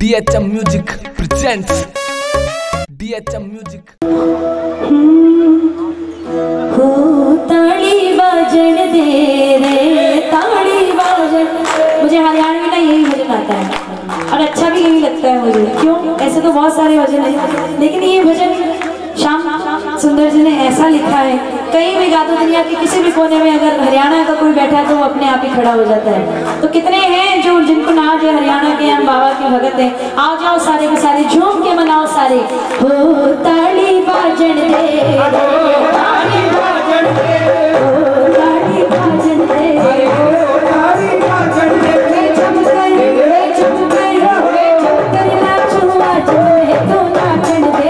DHM Music presents DHM Music। हो ताली बाजन दे रे ताली बाजन। मुझे हरियाणवी का यही भजन आता है और अच्छा भी यही लगता है मुझे। क्यों? ऐसे तो बहुत सारे भजन हैं, लेकिन ये भजन श्याम सुंदर जी ने ऐसा लिखा है, कहीं भी गा दो दुनिया के किसी भी कोने में, अगर हरियाणा का कोई बैठा है तो वो अपने आप ही खड़ा हो जाता है। तो कितने हैं जो जिनको नाज है हरियाणा के, हम बाबा के भगत हैं। आ जाओ सारे के सारे, झूम के मनाओ सारे। हो ताली बाजन दे, ताली बाजन दे, ताली बाजन दे, ताली बाजन दे, चमकर चमकर चमकर नाचो नाचो तो नाचन दे।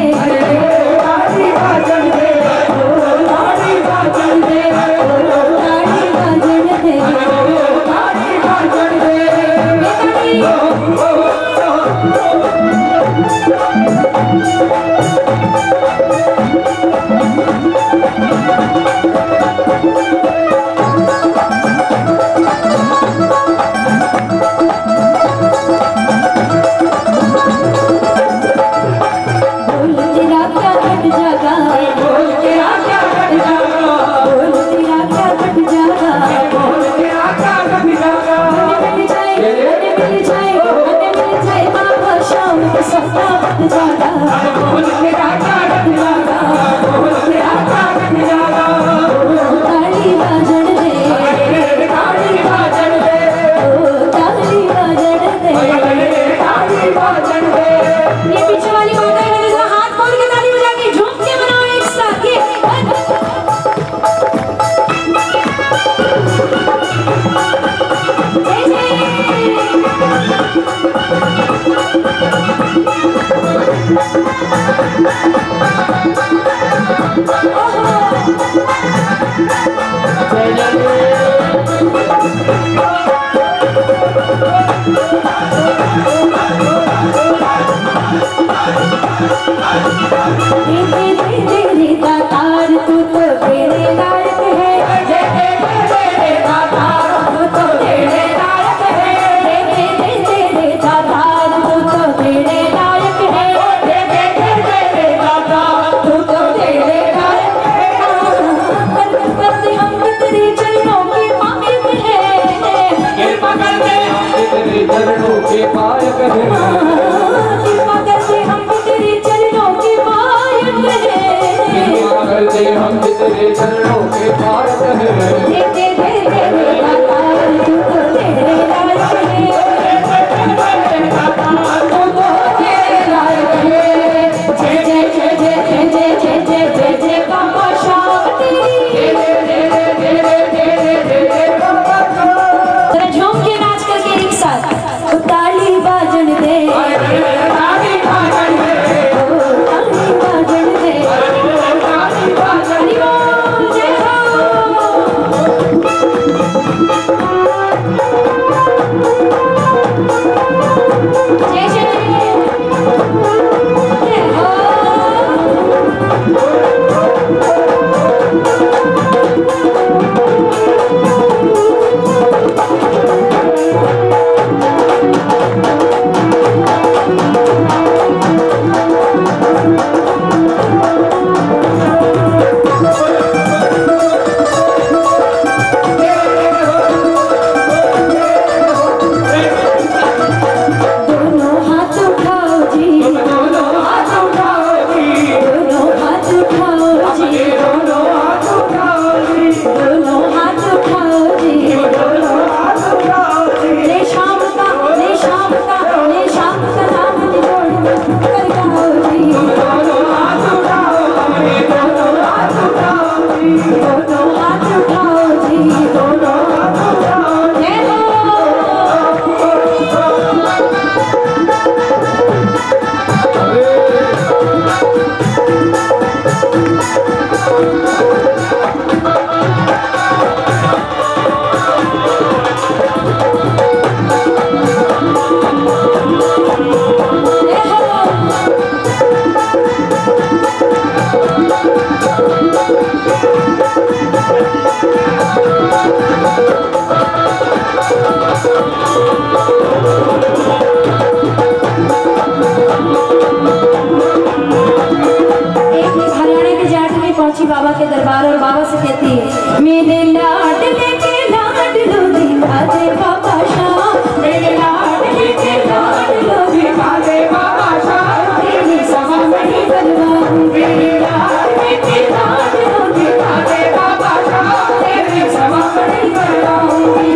बाबा के दरबार और बाबा से कहती है मेरे लाडले के लाडलो दिखा दे बाबा शाम, मेरे लाडले के लाडलो दिखा दे बाबा शाम, तेरी सवा बड़ी बनवाऊं, मेरे लाडले के लाडलो दिखा दे बाबा शाम, तेरी सवा बड़ी बनवाऊं।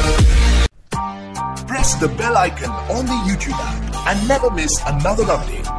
Press the bell icon on the YouTube app and never miss another update.